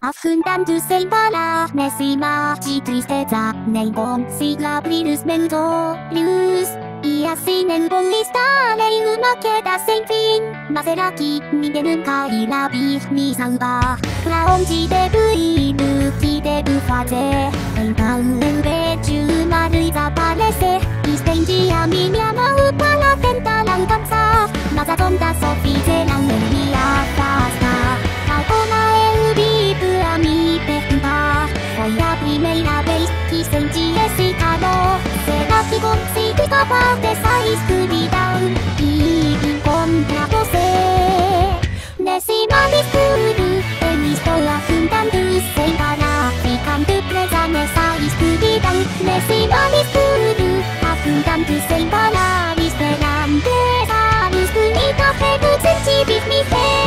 Affundando sem parar nessa imagem tristeza. Nem bom se abrir os meus olhos. E assim nem bom estarei uma queda sem fim. Mas será que ninguém nunca irá vir me salvar? Pra onde devo ir? O que devo fazer? Então eu vejo uma luz aparecer. Estendi a minha mão para tentar alcançar. Mas as ondas só fizeram eu me afastar. Agora eu vivo a me perguntar. Foi a primeira vez que senti esse calor. Será que consigo escapar dessa escuridão e encontrar você? Nesse mar escuro eu estou afundando sem parar, ficando presa nessa escuridão. Nesse mar escuro, afundando sem parar, esperando essa luz bonita reduzir me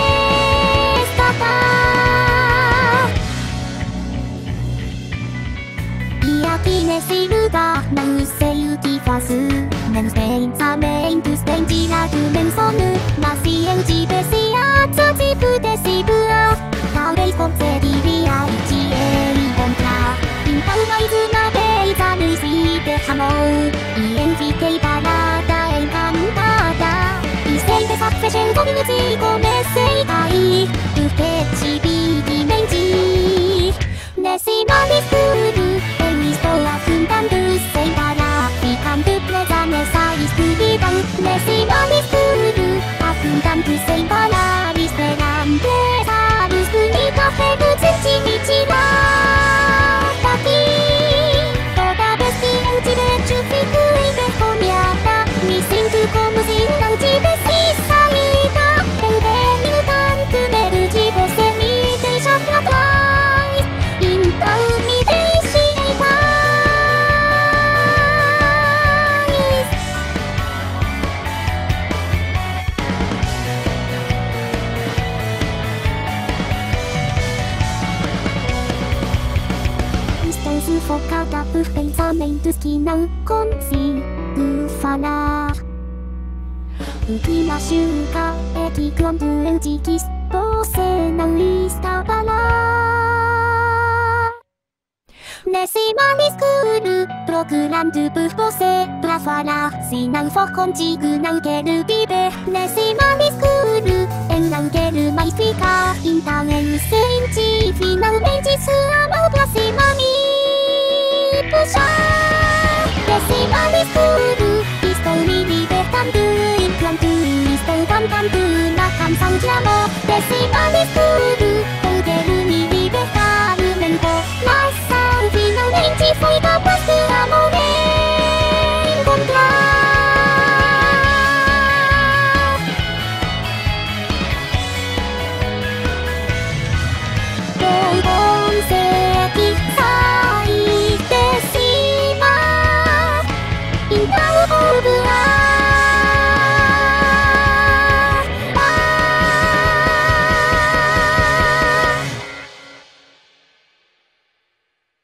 resgatar. E aqui nesse lugar não sei o que faço. Meus pensamentos têm tirado meu sono. Mas se eu tivesse asas e pudesse voar, talvez conseguiria te encontrar. Então mais uma vez a luz se derramou e eu fiquei parada, encantada. E sem pensar fechei os olhos e comecei a cair, porque te vi e mentir. Nesse mar escuro eu estou afundando sem parar, ficando presa nessa escuridão. Nesse mar escuro, afundando sem parar, esperando essa luz bonita reduzir me tirar daqui. Toda vez que eu te vejo fico envergonhada. Me sinto como se não tivesse saída. Eu tenho tanto medo de você me deixar pra trás. Então me deixe em paz. Estou sufocada por pensamentos que não consigo falar. O que machuca é que quando eu te quis, você não estava lá. Nesse mar escuro, procurando por você pra falar. Se não for contigo, não quero viver. Nesse mar escuro, eu não quero mais ficar. Então eu senti finalmente sua mão pra cima me puxar. Nesse mar escuro, estou me libertando enquanto estou cantando uma canção de amor. Nesse mar escuro.